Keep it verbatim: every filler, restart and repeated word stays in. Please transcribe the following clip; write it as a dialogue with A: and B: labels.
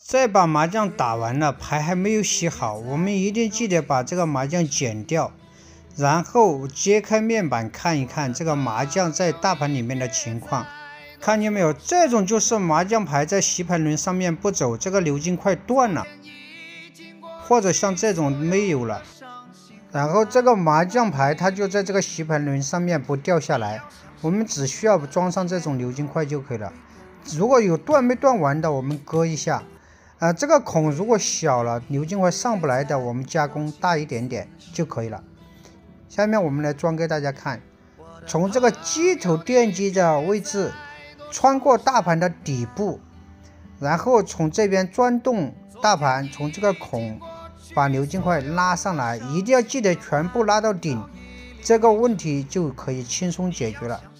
A: 这把麻将打完了，牌还没有洗好，我们一定记得把这个麻将剪掉，然后揭开面板看一看这个麻将在大盘里面的情况。看见没有？这种就是麻将牌在洗牌轮上面不走，这个流金块断了，或者像这种没有了，然后这个麻将牌它就在这个洗牌轮上面不掉下来，我们只需要装上这种流金块就可以了。如果有断没断完的，我们割一下。啊、呃，这个孔如果小了，流金块上不来的，我们加工大一点点就可以了。下面我们来装给大家看，从这个机头电机的位置穿过大盘的底部，然后从这边钻动大盘，从这个孔把流金块拉上来，一定要记得全部拉到顶，这个问题就可以轻松解决了。